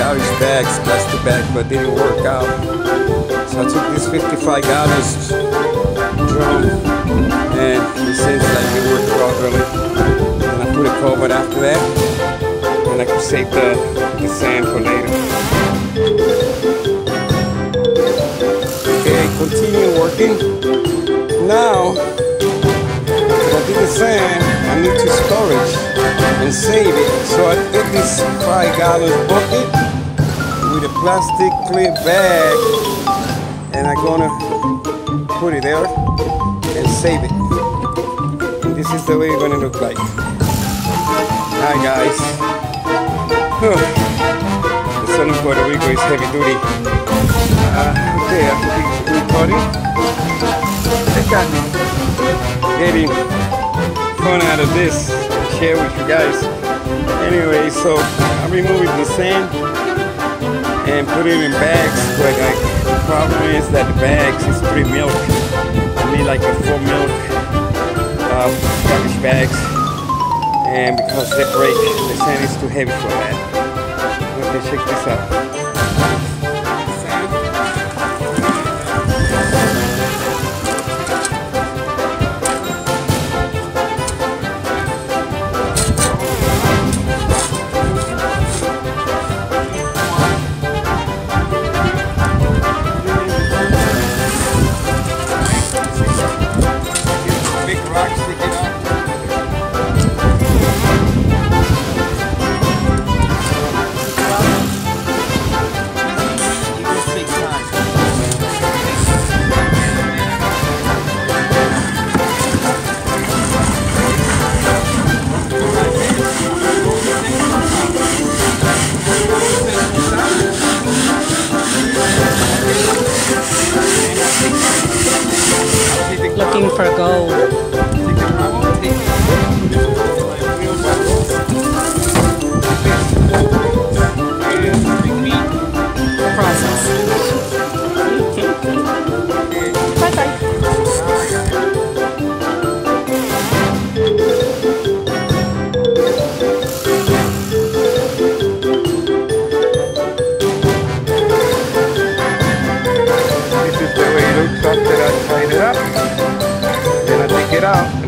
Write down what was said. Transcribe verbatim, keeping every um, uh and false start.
garbage bags, plastic bags, but didn't work out. So I took this fifty-five gallons drum, and it seems like it worked properly. And I put a cover after that, and I can save the, the sand for later. Okay, continue working. Now, I did the sand, I need to storage and save it. So I get this five gallon bucket with a plastic clear bag, and I'm gonna put it there and save it. And this is the way it's gonna look like. Hi guys. The sun in Puerto Rico is heavy duty. Uh, okay, I think it's recording. I got getting fun out of this, share with you guys. Anyway, so I'm removing the sand and put it in bags, but like, the problem is that the bags is three milk. I need like a four milk uh, garbage bags, and because they break, the sand is too heavy for that. Okay, check this out. Looking for gold. Process. Bye bye. This is the way it looks after I tied it up. Then I take it out.